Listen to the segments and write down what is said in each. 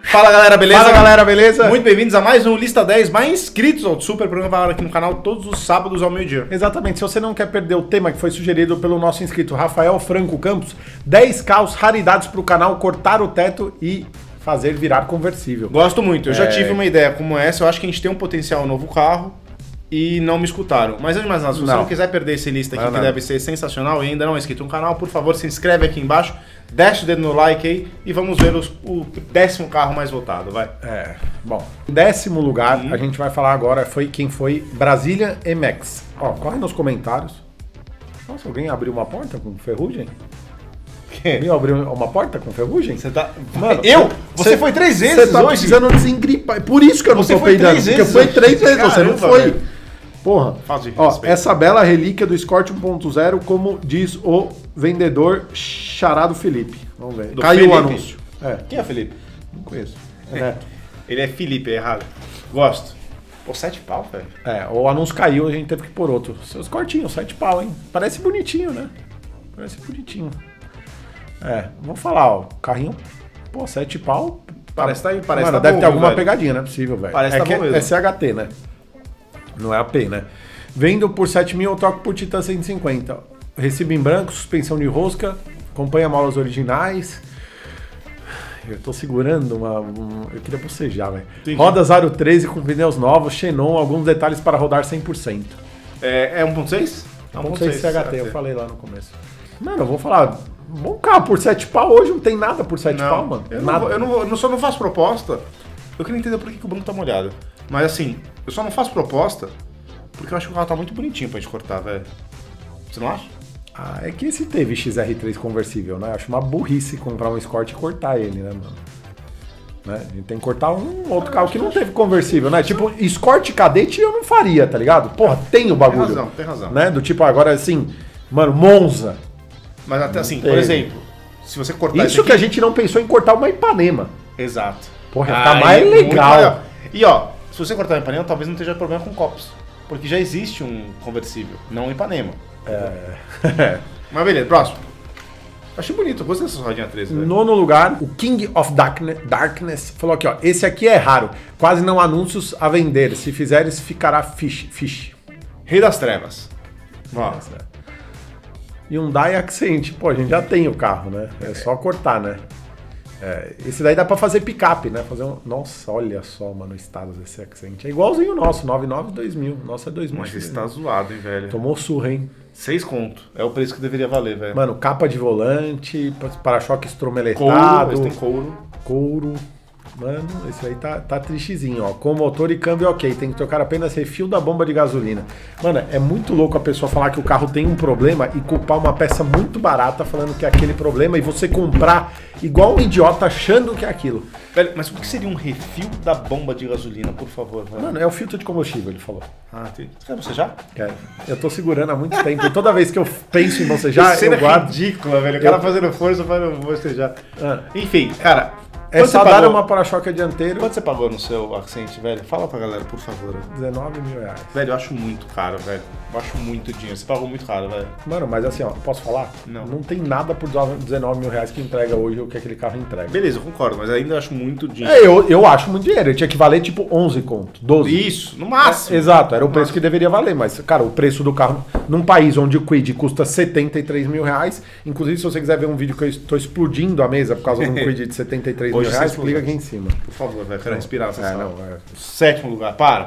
Fala galera, beleza? Fala galera, beleza? Muito bem-vindos a mais um Lista 10, mais inscritos ao Super Programa aqui no canal todos os sábados ao meio-dia. Exatamente, se você não quer perder o tema que foi sugerido pelo nosso inscrito Rafael Franco Campos, 10 carros, raridades para o canal, cortar o teto e fazer virar conversível. Gosto muito, eu já tive uma ideia como essa, eu acho que a gente tem um potencial novo carro e não me escutaram. Mas antes de mais nada, se você não quiser perder esse lista aqui, que deve ser sensacional e ainda não é inscrito no canal, por favor, se inscreve aqui embaixo, deixa o dedo no like aí e vamos ver o 10º carro mais votado, vai. Bom, em 10º lugar, a gente vai falar agora quem foi Brasília MX. Ó, corre nos comentários. Nossa, alguém abriu uma porta com ferrugem? Alguém abriu uma porta com ferrugem? Você tá... Mano, Você foi 3 vezes Você tá hoje? precisando desengripar. Por isso que eu não Você tô foi peidando. 3 Porque vezes foi hoje. 3 vezes, você não Caramba, foi. velho. Porra. Falta de Ó, respeito. essa bela relíquia do Escort 1.0, como diz o vendedor Charado Felipe. Vamos ver. Do Caiu o Felipe? anúncio. Quem é Felipe? Não conheço. Ele é Felipe, é errado. Gosto. Pô, 7 pau, velho. O anúncio caiu, a gente teve que pôr outro. Seus cortinhos, 7 pau, hein? Parece bonitinho, né? Parece bonitinho. Vamos falar, ó. Carrinho, pô, 7 pau. Parece Mano, tá deve bom, ter alguma velho. pegadinha, não é possível, velho. Parece tá bom mesmo. É CHT, né? Não é AP, né? Vendo por 7 mil, eu troco por Titan 150. Recibo em branco, suspensão de rosca, acompanha molas originais. Eu tô segurando eu queria bocejar, velho. Rodas Aro 13 com pneus novos, Xenon, alguns detalhes para rodar 100%. É 1.6? 1.6 CHT, eu falei lá no começo. Mano, eu vou falar, bom carro por 7 pau hoje, não tem nada por 7 pau, mano. Eu só não faço proposta. Eu queria entender por que o Bruno tá molhado. Mas assim, eu só não faço proposta porque eu acho que o carro tá muito bonitinho pra gente cortar, velho. Você não acha? É que esse teve XR3 conversível, né? Acho uma burrice comprar um Escort e cortar ele, né, mano? Né? A gente tem que cortar um outro carro que não teve conversível, né? Tipo, Escort Cadete eu não faria, tá ligado? Porra, tem o bagulho. Tem razão. Né? Do tipo, agora assim, mano, Monza. Mas até assim, por exemplo, se você cortar Isso que a gente não pensou em cortar uma Ipanema. Exato. Porra, tá mais legal. E ó, se você cortar uma Ipanema, talvez não esteja problema com copos. Porque já existe um conversível, não um Ipanema. Mas beleza, próximo. Achei bonito, eu gostei dessa rodinha 13. Velho. Nono lugar, o King of Darkness falou aqui, ó. Esse aqui é raro, quase não anúncios a vender. Se fizeres, ficará fish. Rei das Trevas. Nossa. Hyundai Accent, pô, a gente já tem o carro, né? É só cortar, né? Esse daí dá pra fazer picape, né? Nossa, olha só, mano, o estado desse Accent. É igualzinho o nosso, 99-2000. Nosso é 2000. Mas esse tá zoado, hein, velho. Tomou surra, hein? 6 conto. É o preço que deveria valer, velho. Mano, capa de volante, para-choque estromeletado. Couro, tem couro. Couro. Mano, esse aí tá tristezinho, ó. Com motor e câmbio ok, tem que trocar apenas refil da bomba de gasolina. Mano, é muito louco a pessoa falar que o carro tem um problema e culpar uma peça muito barata falando que é aquele problema e você comprar igual um idiota achando que é aquilo. Velho, mas o que seria um refil da bomba de gasolina, por favor, velho? Mano, é o filtro de combustível, ele falou. Você quer bocejar? Eu tô segurando há muito tempo e toda vez que eu penso em bocejar, eu guardo. Ridícula, velho. O cara fazendo força para não bocejar. Enfim, cara... É só dar uma para-choque dianteiro. Quanto você pagou no seu Accent, velho? Fala pra galera, por favor. 19 mil reais. Velho, eu acho muito caro, velho. Eu acho muito dinheiro. Você pagou muito caro, velho. Mano, mas assim, ó, posso falar? Não tem nada por 19 mil reais que entrega hoje o que aquele carro entrega. Beleza, eu concordo, mas ainda acho muito dinheiro. Eu acho muito dinheiro. Ele tinha que valer tipo 11 conto, 12. Isso, no máximo. Exato, era o preço que deveria valer. Mas, cara, o preço do carro num país onde o Kwid custa 73 mil reais, inclusive se você quiser ver um vídeo que eu estou explodindo a mesa por causa de um Kwid de 73 mil reais, clica aqui em cima. Por favor, velho, quero respirar essa sala. 7º lugar, para.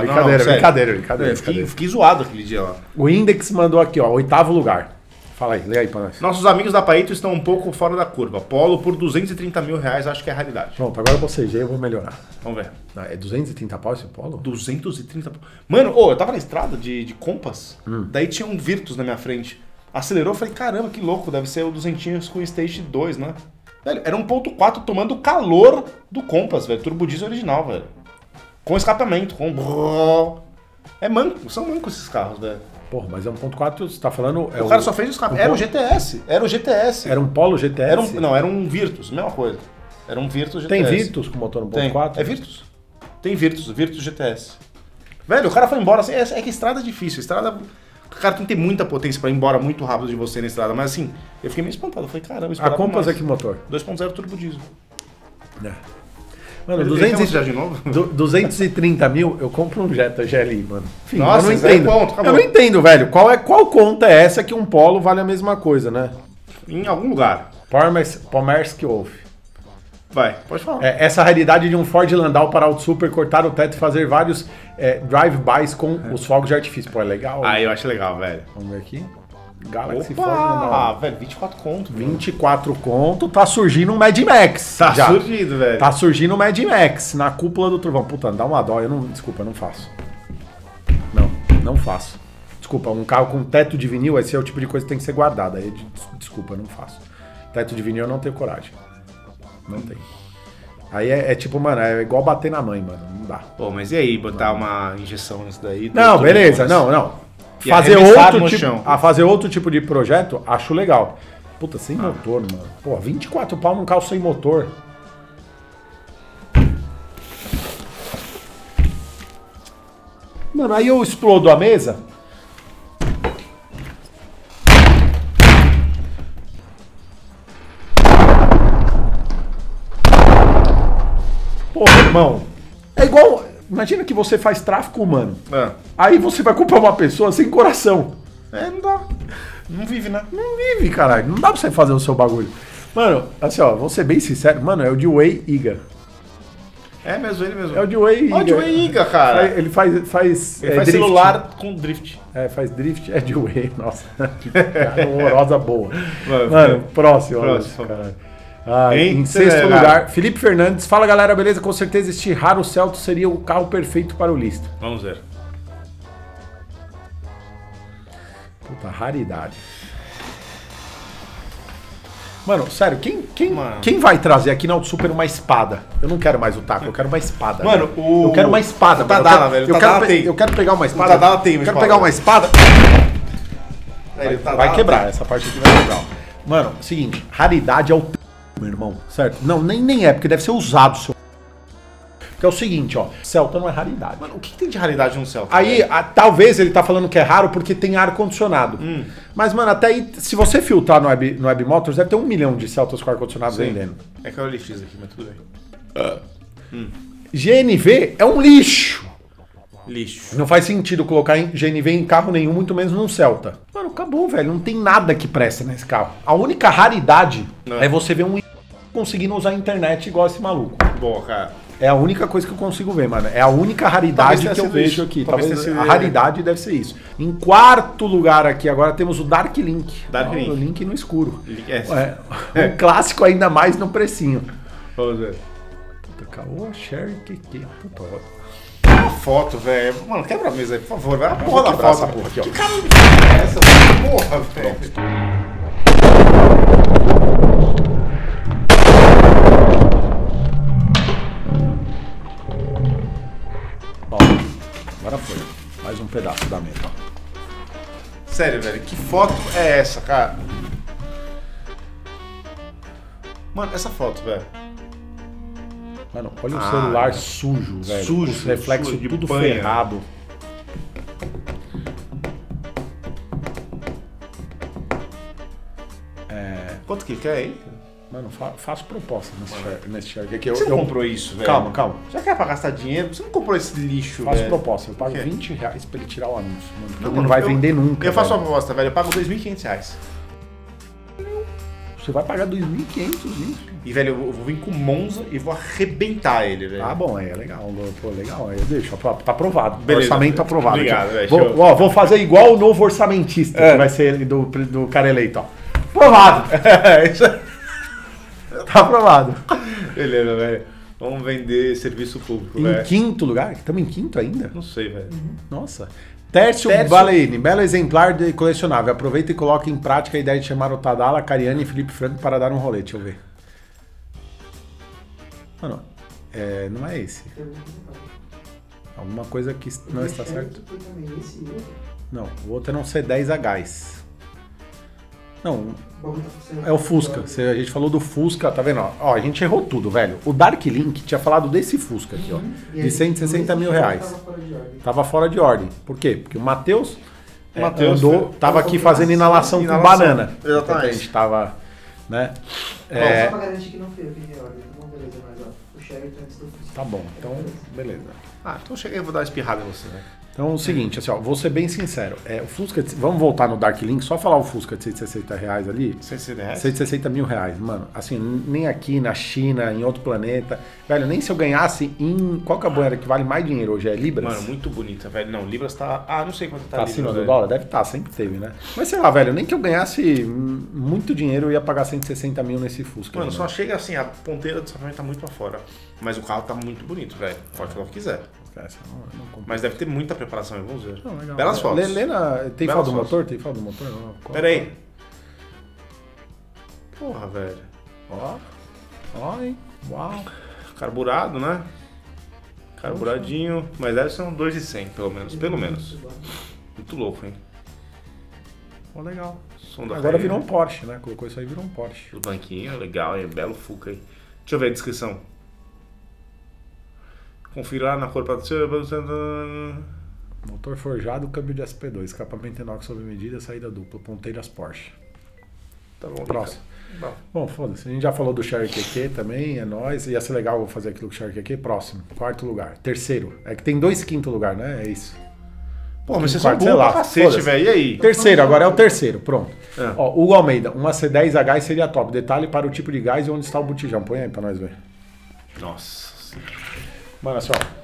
Brincadeira. Fiquei zoado aquele dia lá. O Index mandou aqui, ó, 8º lugar. Fala aí, lê aí pra nós. Nossos amigos da Paito estão um pouco fora da curva. Polo por 230 mil reais, acho que é raridade. Pronto, agora eu bocejei, eu vou melhorar. Vamos ver. É 230 pau esse Polo? 230 pau. Mano, eu tava na estrada de Compass, daí tinha um Virtus na minha frente. Acelerou, eu falei, caramba, que louco, deve ser o 200 com Stage 2, né? Velho, era 1.4 tomando o calor do Compass, velho. Turbo diesel original, velho. Com escapamento, com... É manco, são mancos esses carros, velho. Porra, mas é 1.4, você tá falando... O cara só fez o escapamento. Era o GTS. Era um Polo GTS? Era um Virtus, mesma coisa. Era um Virtus GTS. Tem Virtus com motor 1.4? É Virtus. Tem Virtus GTS. Velho, o cara foi embora assim, é que estrada é difícil, estrada... O cara tem que ter muita potência pra ir embora muito rápido de você na estrada, mas assim, eu fiquei meio espantado, eu falei, caramba, a Compass é que motor? 2.0 turbo diesel. Mano, Ele tem já de novo? 230 mil, eu compro um Jetta GLI, mano. Enfim, Nossa, eu não isso aí é entendo. ponto, acabou. Eu não entendo, velho. Qual conta é essa que um Polo vale a mesma coisa, né? Em algum lugar. Pomersk Wolf. Vai, pode falar. Essa raridade de um Ford Landau para Auto Super, cortar o teto e fazer vários drive-bys com os fogos de artifício. Pô, é legal. Ah, eu acho legal, velho. Vamos ver aqui. Galaxy Ford Landau. Ah, velho, 24 conto. 24 conto, tá surgindo um Mad Max. Tá já. surgindo, velho. Tá surgindo um Mad Max na cúpula do Trovão. Puta, dá uma dó. Desculpa, eu não faço. Não faço. Desculpa, um carro com teto de vinil, esse é o tipo de coisa que tem que ser guardada. Aí, desculpa, eu não faço. Teto de vinil eu não tenho coragem. Não tem. Aí é tipo, mano, é igual bater na mãe, mano. Não dá. Pô, mas e aí, botar uma injeção nisso daí? Não, beleza, não. E Fazer outro tipo de projeto, acho legal. Puta, sem motor, mano. Pô, 24 pau num carro sem motor. Mano, aí eu explodo a mesa. Porra, irmão. É igual... Imagina que você faz tráfico humano. Aí você vai comprar uma pessoa sem coração. Não dá. Não vive, né? Não vive, caralho. Não dá pra você fazer o seu bagulho. Mano, assim, ó, vou ser bem sincero. Mano, é o Dewey Iga. É mesmo, ele mesmo. É o Dewey Iga. Ó, o Dewey Iga, cara. Ele faz Ele faz drift. celular com drift. Faz drift. É Dewey, nossa. Que cara horrorosa boa. Mano, próximo. Caralho. Em sexto lugar, Felipe Fernandes. Fala, galera, beleza? Com certeza este raro Celto seria o carro perfeito para o Lista. Vamos ver. Puta, raridade. Mano, sério, quem vai trazer aqui na Auto Super uma espada? Eu não quero mais o taco, eu quero uma espada. Mano, eu quero uma espada. O Tadala, velho. Eu quero pegar uma espada. O Tadala tem uma Eu quero espada. pegar uma espada. Vai quebrar, essa parte aqui vai quebrar. Mano, seguinte, raridade é o meu irmão, certo? Não, nem é, porque deve ser usado, seu. Porque é o seguinte, ó, Celta não é raridade. Mano, o que tem de raridade no Celta? Aí, talvez ele tá falando que é raro porque tem ar-condicionado. Mas, mano, até aí, se você filtrar no Web Motors, deve ter 1 milhão de Celtas com ar-condicionado vendendo. É que é o LX aqui, mas tudo bem. GNV é um lixo. Lixo. Não faz sentido colocar GNV em carro nenhum, muito menos num Celta. Mano, acabou, velho. Não tem nada que presta nesse carro. A única raridade é você ver um conseguindo usar a internet igual esse maluco. Boa, cara. É a única coisa que eu consigo ver, mano. É a única raridade que eu vejo aqui. Talvez a raridade deve ser isso. Em quarto lugar aqui, agora temos o Dark Link. O Link no escuro. Um clássico ainda mais no precinho. Vamos ver. Puta, caô, Sherry, que. Puta, uma foto, velho. Mano, quebra a mesa aí, por favor. Vai a porra da foto. Porra aqui, ó. Que cara é essa? Porra, velho. Ó, agora foi. Mais um pedaço da mesa, ó. Sério, velho, que foto é essa, cara? Mano, essa foto, velho. Mano, olha o celular sujo, velho. Sujo, os reflexos de tudo banha. ferrado. Quanto que quer aí? Mano, faço proposta nesse share. Que você não comprou isso, velho? Calma. Já quer pra gastar dinheiro? Você não comprou esse lixo, faço velho? proposta. Eu pago R$ 20 pra ele tirar o anúncio, mano. Porque não vai vender nunca. Eu faço uma proposta, velho. Eu pago R$2.500. Você vai pagar 2.500 nisso. E, velho, eu vou vir com o Monza e vou arrebentar ele, velho. Ah, bom, é legal. Pô, legal. Aí eu deixo. Tá aprovado. Beleza, orçamento aprovado. Obrigado, velho. Vou fazer igual o novo orçamentista, que vai ser do cara eleito, ó. Aprovado. Isso aí. Tá aprovado. Beleza, velho. Vamos vender serviço público, velho. Em quinto lugar? Estamos em quinto ainda? Não sei, velho. Nossa. Tércio Baleini, belo exemplar de colecionável. Aproveita e coloca em prática a ideia de chamar o Tadala, Cariani e Felipe Franco para dar um rolê. Deixa eu ver. Mano, não é esse. Alguma coisa que não está certo. Não, o outro é um C10 a gás. Não, é o Fusca. A gente falou do Fusca, tá vendo? Ó, a gente errou tudo, velho. O Dark Link tinha falado desse Fusca aqui, ó. De 160 mil reais. Tava fora de ordem. Por quê? Porque o Matheus tava aqui fazendo inalação com banana. Exatamente. A gente tava, né? Só pra garantir que não foi ordem. Então, beleza, mas ó. Sherry antes do Fusca. Tá bom, então, beleza. Ah, então cheguei e vou dar uma espirrada em você, né? Então é o seguinte, assim, ó, vou ser bem sincero. O Fusca, vamos voltar no Dark Link, só falar o Fusca de 160 reais ali. 160 reais? 160 mil reais, mano. Assim, nem aqui na China, em outro planeta. Velho, nem se eu ganhasse em. Qual que é a moeda que vale mais dinheiro hoje? É Libras? Mano, muito bonita, velho. Não, Libras tá. Ah, não sei quanto tá. Tá acima do dólar? Deve estar, sempre teve, né? Mas sei lá, velho, nem que eu ganhasse muito dinheiro eu ia pagar 160 mil nesse Fusca. Mano, aí, só chega assim, a ponteira do sapamento tá muito pra fora. Mas o carro tá muito bonito, velho. Pode falar o que quiser. Mas deve ter muita preparação, vamos ver. Não, legal. Belas fotos. Tem Belas foto do fotos. motor? Tem foto do motor? Não. Pera aí. Porra, velho. Ó, hein? Uau. Carburado, né? Carburadinho. Mas deve ser um 2.100, pelo menos. Pelo menos. Muito louco, hein? Ó, legal. Som da Agora Cayenne. virou um Porsche, né? Colocou isso aí, virou um Porsche. O banquinho, legal, é belo Fuca aí. Deixa eu ver a descrição. Confira lá na cor para Motor forjado, câmbio de SP2, escapamento inox sob medida, saída dupla, ponteiras Porsche. Tá bom. Próximo. Bom. Bom, foda-se. A gente já falou do Sherry QQ também, é nóis. Ia ser legal fazer aquilo com o Sherry QQ. Próximo. Quarto lugar. Terceiro. É que tem 2 quinto lugar, né? É isso. Pô, mas vocês Quarto, são sei burros lá, pra cacete, foda-se. velho. E aí? Terceiro, agora é o terceiro. Pronto. É. Ó, Hugo Almeida, uma C10H seria top. Detalhe para o tipo de gás e onde está o botijão. Põe aí pra nós ver. Nossa. Mano, assim, ó.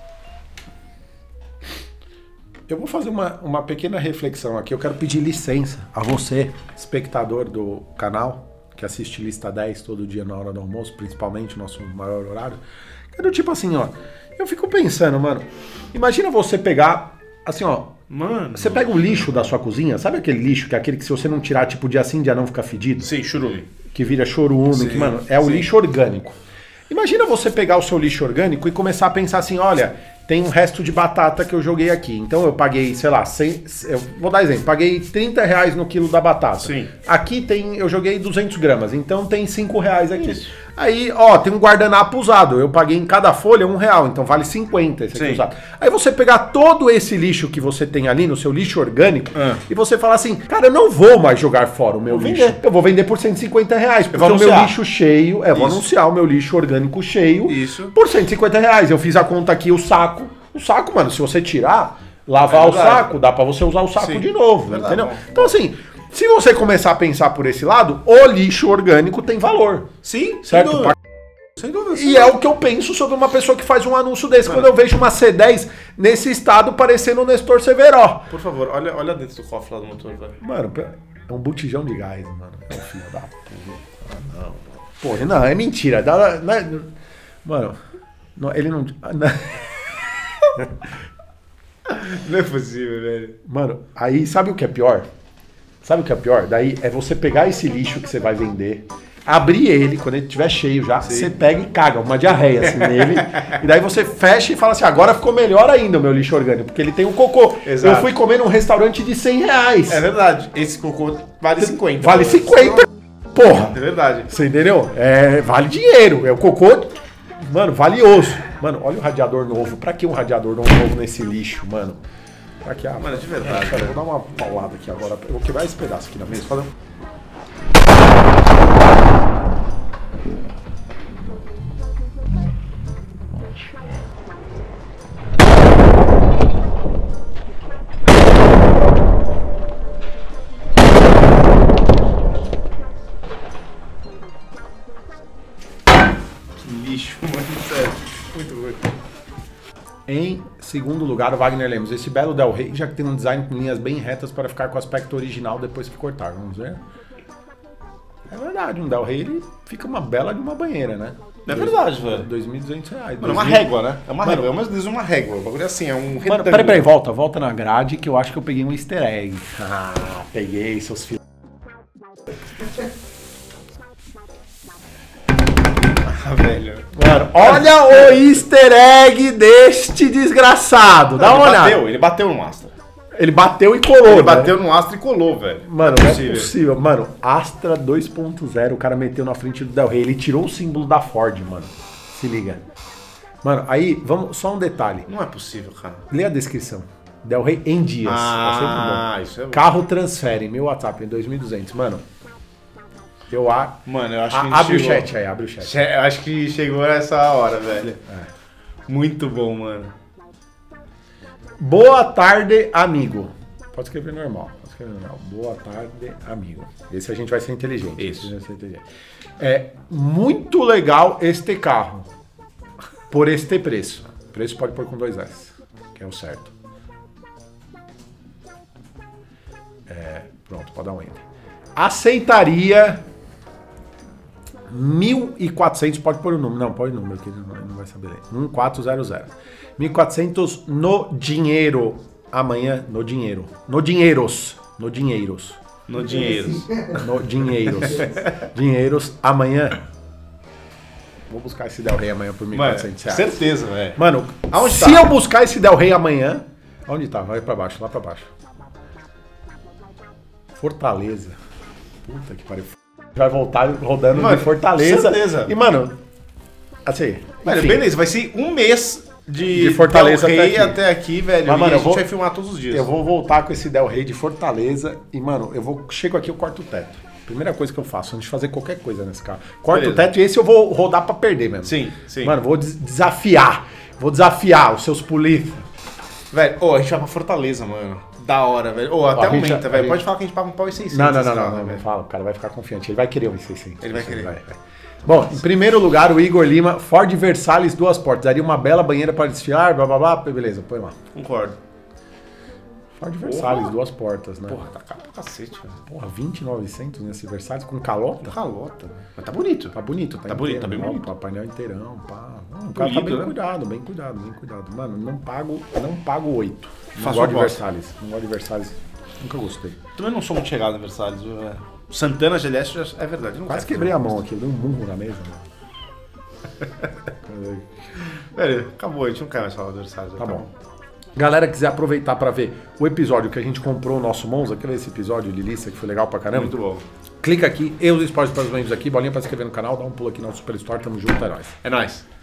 Eu vou fazer uma pequena reflexão aqui. Eu quero pedir licença a você, espectador do canal, que assiste Lista 10 todo dia na hora do almoço, principalmente nosso maior horário. É do tipo assim, ó. Eu fico pensando, mano. Imagina você pegar, assim, ó. Mano. Você pega o lixo da sua cozinha, sabe aquele lixo que é aquele que se você não tirar, tipo, dia sim, dia não fica fedido? Sim, churume. Que vira chorume, Sim, que, mano, é o sim. lixo orgânico. Imagina você pegar o seu lixo orgânico e começar a pensar assim, olha, tem um resto de batata que eu joguei aqui. Então eu paguei, sei lá, eu vou dar exemplo, paguei 30 reais no quilo da batata. Sim. Aqui eu joguei 200 gramas, então tem 5 reais aqui. Isso. Aí, ó, tem um guardanapo usado, eu paguei em cada folha R$1, então vale 50 esse aqui Sim. usado. Aí você pegar todo esse lixo que você tem ali no seu lixo orgânico e você falar assim, cara, eu não vou mais jogar fora o meu lixo. vender. Eu vou vender por 150 reais, porque vou o meu anunciar. lixo cheio, vou Isso. anunciar o meu lixo orgânico cheio Isso. por 150 reais. Eu fiz a conta aqui, o saco, mano, se você tirar, lavar É o verdade. saco, dá pra você usar o saco Sim. de novo, Verdade, entendeu? bom. Então assim, se você começar a pensar por esse lado, o lixo orgânico tem valor, Sim, certo? sem dúvida. Sem dúvida. E é o que eu penso sobre uma pessoa que faz um anúncio desse, Mano. quando eu vejo uma C10 nesse estado parecendo o Nestor Severo. Por favor, olha dentro do cofre lá do motor, velho. Mano, é um botijão de gás, mano. É um filho da puta. Ah, não. Porra, não, é mentira. Mano, ele não... Não é possível, velho. Mano, aí sabe o que é pior? Sabe o que é pior? Daí é você pegar esse lixo que você vai vender, abrir ele, quando ele estiver cheio já, você pega e caga uma diarreia assim nele, e daí você fecha e fala assim, agora ficou melhor ainda o meu lixo orgânico, porque ele tem um cocô. Exato. Eu fui comer num restaurante de 100 reais. É verdade. Esse cocô vale 50. Vale 50, porra. É verdade. Você entendeu? Vale dinheiro. É o cocô, mano, valioso. Mano, olha o radiador novo. Pra que um radiador novo nesse lixo, mano? Pra que? Mano, de verdade, Cara, eu velho. vou dar uma paulada aqui agora. Eu vou quebrar esse pedaço aqui na mesa. Fala. Que lixo, mano. Sério. Muito ruim. Em segundo lugar, o Wagner Lemos. Esse belo Del Rey já que tem um design com linhas bem retas para ficar com o aspecto original depois que cortar. Vamos ver? É verdade, um Del Rey ele fica uma bela de uma banheira, né? É verdade, velho. R$2.200. Mano, é uma régua, né? É uma régua. Eu mesmo diz uma régua. O bagulho é assim, é um Mano, peraí, volta na grade que eu acho que eu peguei um easter egg. Ah, peguei, seus filhos. Ah, velho. Mano, olha o easter egg deste desgraçado. Dá uma olhada. Ele bateu no Astra. Ele bateu e colou. Ele né? bateu no Astra e colou, velho. Mano, não é possível. Mano, Astra 2.0, o cara meteu na frente do Del Rey. Ele tirou o símbolo da Ford, mano. Se liga. Mano, aí, vamos, só um detalhe. Não é possível, cara. Lê a descrição. Del Rey em dias. É sempre bom. Isso é bom. Carro transfere, meu WhatsApp, em 2.200. Mano, Mano, eu acho que abre chegou. o chat aí, abre o chat. Eu acho que chegou essa hora, velho. Muito bom, mano. Boa tarde, amigo. Pode escrever normal. Boa tarde, amigo. Esse a gente vai ser inteligente. Isso. É muito legal este carro. Por este preço. O preço pode pôr com 2 S, que é o certo. Pronto, pode dar um enter. Aceitaria 1.400, pode pôr o número. Não, põe o número, que ele não vai saber ler. 1400. 1.400 no dinheiro. Amanhã, no dinheiro. No dinheiros. Dinheiros. Amanhã. Vou buscar esse Del Rey amanhã por 1.400 reais. Certeza, velho. Mano, aonde se eu buscar esse Del Rey amanhã... Onde tá? Vai pra baixo, lá pra baixo. Fortaleza. Puta que pariu. Vai voltar rodando de Fortaleza. Certeza. E, mano, assim... Velho, beleza, vai ser um mês de Fortaleza Del Rey até aqui, velho. Mas, mano, a gente vai filmar todos os dias. Eu vou voltar com esse Del Rey de Fortaleza e, mano, chego aqui, eu corto o teto. Primeira coisa que eu faço, antes de fazer qualquer coisa nesse carro. Corto o teto e esse eu vou rodar pra perder mesmo. Sim. Mano, vou desafiar. Vou desafiar os seus polícias. Velho, a gente vai pra Fortaleza, mano. Da hora, velho. Até aumenta, velho. Pode falar que a gente paga um pau e 600. Não fala. O cara vai ficar confiante. Ele vai querer um 600. Ele vai querer. Vai. Bom, em primeiro lugar, o Igor Lima, Ford Versalhes 2 portas. Daria uma bela banheira para desfiar, blá blá blá. Beleza, põe lá. Concordo. Ford Versalhes 2 portas, né? Porra, tá caro pra cacete, velho. Porra, 20.900 nesse Versalhes com calota? Calota. Mas tá bonito. Tá bonito, tá bonito, tá bem bonito. Pá, painel inteirão, pá. O cara tá bem cuidado, bem cuidado. Mano, não pago 8. Não gosto de Versalhes. Nunca gostei. Também não sou muito chegado em Versalhes, velho. Santana GLS já é verdade. Não quase quebrei a mão aqui, eu dei um murro na mesa. Velho, acabou, a gente não quer mais falar do Versalhes. Tá bom. Galera, quiser aproveitar pra ver o episódio que a gente comprou o nosso Monza, quer ver esse episódio de lista que foi legal pra caramba? Muito bom. Clica aqui, eu os spoilers para os membros aqui, bolinha pra se inscrever no canal, dá um pulo aqui na Super Store, tamo junto, é nóis. É nóis.